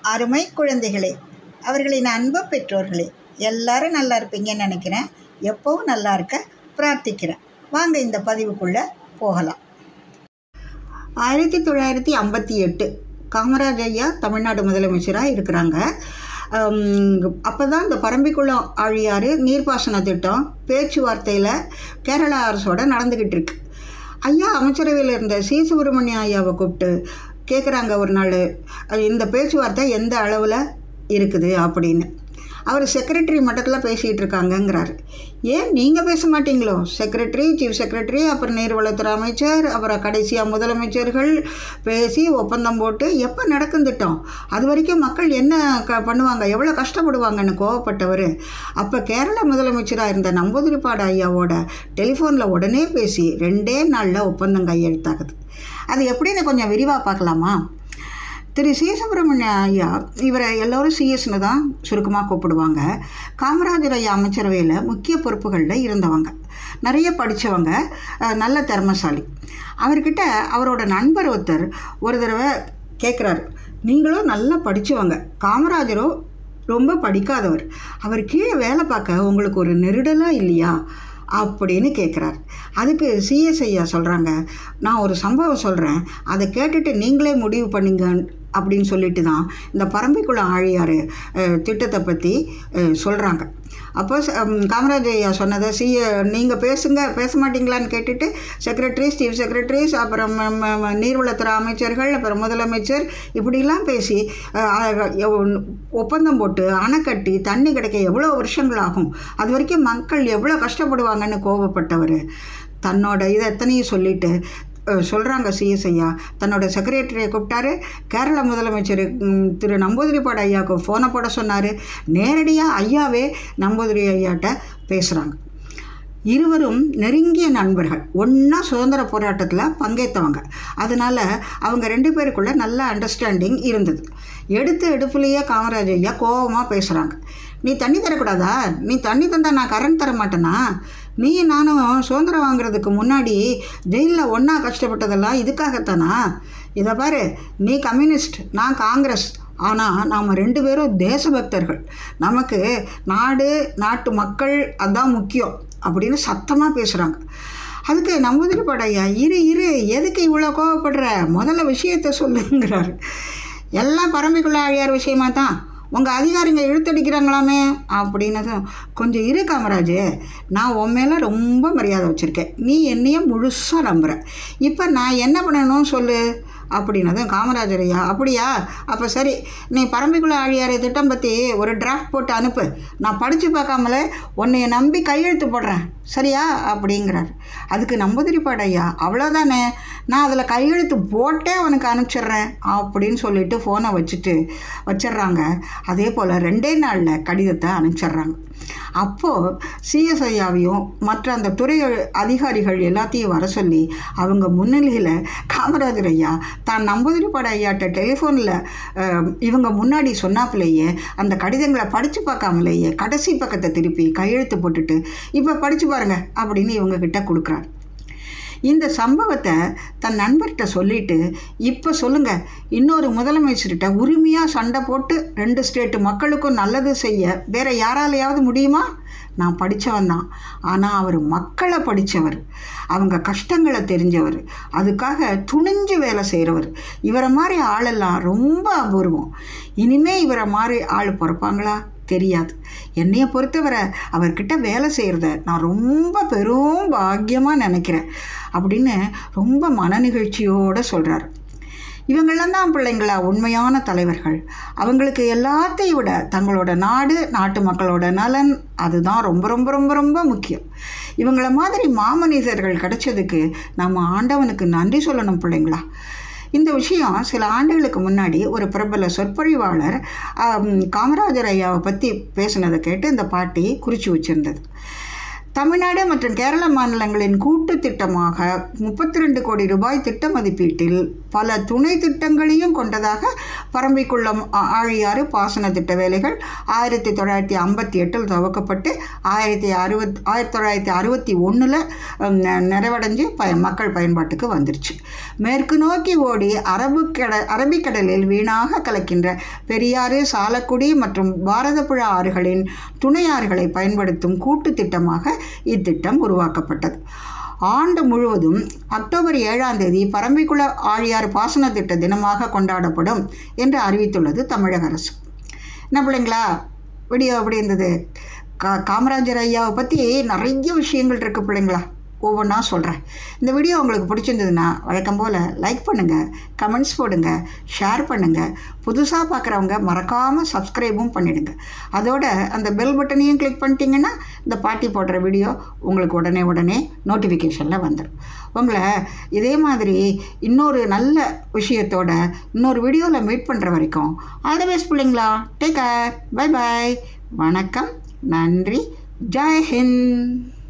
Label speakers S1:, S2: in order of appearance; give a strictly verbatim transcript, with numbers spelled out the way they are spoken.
S1: அருமை குழந்தைகளே, அவர்களின் அன்பு பெற்றோர்களே, எல்லாரும் நல்லா இருப்பீங்கன்னு நினைக்கிறேன். எப்போவும் நல்லா இருக்க பிரார்த்திக்கிறேன். வாங்க இந்த பதிவுக்குள்ளே போகலாம். ஆயிரத்தி தொள்ளாயிரத்தி ஐம்பத்தி எட்டு காமராஜ் ஐயா தமிழ்நாடு முதலமைச்சராக இருக்கிறாங்க. அப்போ தான் இந்த பரம்பிக்குளம் ஆழியாறு நீர்ப்பாசன திட்டம் பேச்சுவார்த்தையில் கேரளா அரசோட நடந்துக்கிட்டு இருக்கு. ஐயா அமைச்சரவையில் இருந்த சி சுப்பிரமணிய ஐயாவை கூப்பிட்டு கேட்குறாங்க ஒரு நாள், இந்த பேச்சுவார்த்தை எந்த அளவில் இருக்குது அப்படின்னு. அவர் செக்ரட்டரி மட்டத்தில் பேசிகிட்டு இருக்காங்கங்கிறாரு. ஏன் நீங்கள் பேச மாட்டீங்களோ? செக்ரட்டரி, சீஃப் செக்ரட்டரி, அப்புறம் நீர்வளத்துறை அமைச்சர், அப்புறம் கடைசியாக முதலமைச்சர்கள் பேசி ஒப்பந்தம் போட்டு எப்போ நடக்கும் திட்டம்? அது வரைக்கும் மக்கள் என்ன க பண்ணுவாங்க, எவ்வளோ கஷ்டப்படுவாங்கன்னு கோவப்பட்டவர் அப்போ கேரள முதலமைச்சராக இருந்த நம்பூதிரிப்பாடு ஐயாவோட டெலிஃபோனில் உடனே பேசி ரெண்டே நாளில் ஒப்பந்தம் கையெழுத்தாகுது. அது எப்படின்னு கொஞ்சம் விரிவாக பார்க்கலாமா? திரு சி சுப்பிரமணிய ஐயா, இவரை எல்லோரும் சிஎஸ்னு தான் சுருக்கமாக கூப்பிடுவாங்க. காமராஜர் ஐயா அமைச்சரவையில் முக்கிய பொறுப்புகளில் இருந்தவங்க, நிறைய படித்தவங்க, நல்ல திறமைசாலி. அவர்கிட்ட அவரோட நண்பர் ஒருத்தர் ஒரு தடவை கேட்குறாரு, நீங்களும் நல்லா படித்தவங்க, காமராஜரோ ரொம்ப படிக்காதவர், அவர் கீழே வேலை பார்க்க உங்களுக்கு ஒரு நெருடலாக இல்லையா அப்படின்னு கேட்குறாரு. அதுக்கு சிஎஸ் ஐயா சொல்கிறாங்க, நான் ஒரு சம்பவம் சொல்கிறேன், அதை கேட்டுட்டு நீங்களே முடிவு பண்ணிங்க அப்படின்னு சொல்லிட்டு தான் இந்த பரம்பிக்குளம் ஆழியாறு திட்டத்தை பற்றி சொல்கிறாங்க. அப்போ காமராஜ் ஐயா சொன்னதை சி நீங்கள் பேசுங்க, பேச மாட்டிங்களான்னு கேட்டுட்டு செக்ரட்டரிஸ், சீஃப் செக்ரட்டரிஸ், அப்புறம் நீர்வளத்துறை அமைச்சர்கள், அப்புறம் முதலமைச்சர் இப்படிலாம் பேசி ஒப்பந்தம் போட்டு அணை கட்டி தண்ணி கிடைக்க எவ்வளோ வருஷங்கள் ஆகும், அது வரைக்கும் மக்கள் எவ்வளோ கஷ்டப்படுவாங்கன்னு கோபப்பட்டவர் தன்னோட இதை எத்தனையும் சொல்லிட்டு சொல்கிறாங்க. சிஎஸ் ஐயா தன்னோட செக்ரட்டரியை கூப்பிட்டாரு. கேரள முதலமைச்சர் திரு நம்பூதிரிப்பாடு ஐயாவுக்கு ஃபோனை போட சொன்னார். நேரடியாக ஐயாவே நம்பூதிரி ஐயாட்ட பேசுகிறாங்க. இருவரும் நெருங்கிய நண்பர்கள், ஒன்றா சுதந்திர போராட்டத்தில் பங்கேற்றவங்க. அதனால் அவங்க ரெண்டு பேருக்குள்ளே நல்ல அண்டர்ஸ்டாண்டிங் இருந்தது. எடுத்து எடுப்புலேயே காமராஜ் ஐயா கோபமாக பேசுகிறாங்க. நீ தண்ணி தரக்கூடாதா? நீ தண்ணி தந்தால் நான் கரண்ட் தர மாட்டேனா? நீ நானும் சுதந்திரம் வாங்குறதுக்கு முன்னாடி ஜெயிலில் ஒன்றா கஷ்டப்பட்டதெல்லாம் இதுக்காகத்தானா? இதை பாரு, நீ கம்யூனிஸ்ட், நான் காங்கிரஸ், ஆனால் நாம் ரெண்டு பேரும் தேசபக்தர்கள், நமக்கு நாடு நாட்டு மக்கள் அதான் முக்கியம் அப்படின்னு சத்தமாக பேசுகிறாங்க. அதுக்கு நம்பூதிரிப்பாடு ஐயா, இரு இரு எதுக்கு இவ்வளோ கோவப்படுற, முதல்ல விஷயத்தை சொல்லுங்கிறாரு. எல்லாம் பரம்பிக்குளம் ஆழியார் விஷயமா தான், உங்கள் அதிகாரிங்க இழுத்தடிக்கிறாங்களாமே அப்படின்னதும், கொஞ்சம் இரு காமராஜ், நான் உன் மேலே ரொம்ப மரியாதை வச்சுருக்கேன், நீ என்னையே முழுசாக நம்புகிற, இப்போ நான் என்ன பண்ணணும்னு சொல்லு அப்படின்னதும் காமராஜர் ஐயா, அப்படியா, அப்போ சரி, நீ பரம்பிக்குளம் ஆழியாறு திட்டம் பற்றி ஒரு டிராஃப்ட் போட்டு அனுப்பு, நான் படித்து பார்க்காமலே உன்னைய நம்பி கையெழுத்து போடுறேன், சரியா அப்படிங்கிறார். அதுக்கு நம்பூதிரிப்பாடு ஐயா, அவ்வளோதானே, நான் அதில் கையெழுத்து போட்டே அவனுக்கு அனுப்பிச்சிட்றேன் அப்படின்னு சொல்லிட்டு ஃபோனை வச்சுட்டு வச்சிட்றாங்க. அதே போல் ரெண்டே நாளில் கடிதத்தை அனுப்பிச்சிட்றாங்க. அப்போது சிஎஸ் ஐயாவையும் மற்ற அந்த துறை அதிகாரிகள் எல்லாத்தையும் வர சொல்லி அவங்க முன்னிலையில் காமராஜர் ஐயா தான் நம்பூதிரிப்பாடு ஐயாட்ட டெலிஃபோனில் இவங்க முன்னாடி சொன்னாப்பிலேயே அந்த கடிதங்களை படித்து பார்க்காமலேயே கடைசி பக்கத்தை திருப்பி கையெழுத்து போட்டுட்டு இப்போ படித்து பாருங்க அப்படின்னு இவங்கக்கிட்ட கொடுக்குறாரு. இந்த சம்பவத்தை தன் நண்பர்கிட்ட சொல்லிவிட்டு, இப்போ சொல்லுங்கள், இன்னொரு முதலமைச்சர்கிட்ட உரிமையாக சண்டை போட்டு ரெண்டு ஸ்டேட்டு மக்களுக்கும் நல்லது செய்ய வேறு யாராலையாவது முடியுமா? நான் படித்தவன் தான், ஆனால் அவர் மக்களை படித்தவர், அவங்க கஷ்டங்களை தெரிஞ்சவர், அதுக்காக துணிஞ்சு வேலை செய்கிறவர். இவரை மாதிரி ஆளெல்லாம் ரொம்ப அபூர்வம். இனிமேல் இவரை மாதிரி ஆள் பிறப்பாங்களா தெரியாது. என்னையை பொறுத்தவரை அவர்கிட்ட வேலை செய்கிறத நான் ரொம்ப பெரும் பாக்கியமாக நினைக்கிறேன் அப்படின்னு ரொம்ப மன நிகழ்ச்சியோடு சொல்கிறார். இவங்கெல்லாம் தான் பிள்ளைங்களா உண்மையான தலைவர்கள். அவங்களுக்கு எல்லாத்தையும் விட தங்களோட நாடு, நாட்டு மக்களோட நலன், அதுதான் ரொம்ப ரொம்ப ரொம்ப ரொம்ப முக்கியம். இவங்கள மாதிரி மாமனிதர்கள் கிடைச்சதுக்கு நம்ம ஆண்டவனுக்கு நன்றி சொல்லணும் பிள்ளைங்களா. இந்த விஷயம் சில ஆண்டுகளுக்கு முன்னாடி ஒரு பிரபல சொற்பொழிவாளர் காமராஜர் ஐயாவை பற்றி பேசினதை கேட்டு இந்த பாட்டி குறித்து வச்சுருந்தது. தமிழ்நாடு மற்றும் கேரள மாநிலங்களின் கூட்டு திட்டமாக முப்பத்தி ரெண்டு கோடி ரூபாய் திட்ட மதிப்பீட்டில் பல துணை திட்டங்களையும் கொண்டதாக பரம்பிக்குளம் ஆழியாறு பாசன திட்ட வேலைகள் ஆயிரத்தி தொள்ளாயிரத்தி ஐம்பத்தி எட்டில் துவக்கப்பட்டு ஆயிரத்தி அறுபத் ஆயிரத்தி தொள்ளாயிரத்தி அறுபத்தி ஒன்றில் நிறைவடைஞ்சு ப மக்கள் பயன்பாட்டுக்கு வந்துருச்சு. மேற்கு நோக்கி ஓடி அரபுக்கட அரபிக்கடலில் வீணாக கலக்கின்ற பெரியாறு, சாலக்குடி மற்றும் பாரதப்புழா ஆறுகளின் துணை ஆறுகளை பயன்படுத்தும் கூட்டு திட்டமாக இத்திட்டம் உருவாக்கப்பட்டது. ஆண்டு முழுவதும் அக்டோபர் ஏழாம் தேதி பரம்பிக்குள ஆழியாறு பாசன திட்ட தினமாக கொண்டாடப்படும் என்று அறிவித்துள்ளது தமிழக அரசு. என்ன பிள்ளைங்களா, வீடியோ எப்படி இருந்தது? கா காமராஜர் ஐயாவை பற்றி நிறைய விஷயங்கள் இருக்குது பிள்ளைங்களா, ஒவ்வொன்றா சொல்கிறேன். இந்த வீடியோ உங்களுக்கு பிடிச்சிருந்ததுன்னா வழக்கம் போல் லைக் பண்ணுங்கள், கமெண்ட்ஸ் போடுங்க, ஷேர் பண்ணுங்கள். புதுசாக பார்க்குறவங்க மறக்காமல் சப்ஸ்கிரைபும் பண்ணிவிடுங்க. அதோட அந்த பெல் பட்டனையும் கிளிக் பண்ணிட்டீங்கன்னா இந்த பாட்டி போடுற வீடியோ உங்களுக்கு உடனே உடனே நோட்டிஃபிகேஷனில் வந்துடும். உங்களை இதே மாதிரி இன்னொரு நல்ல விஷயத்தோட இன்னொரு வீடியோவில் மீட் பண்ணுற வரைக்கும் ஆல் தி பெஸ்ட் பிள்ளைங்களா. டேக் கேர், பை பாய், வணக்கம், நன்றி, ஜெய் ஹிந்த்.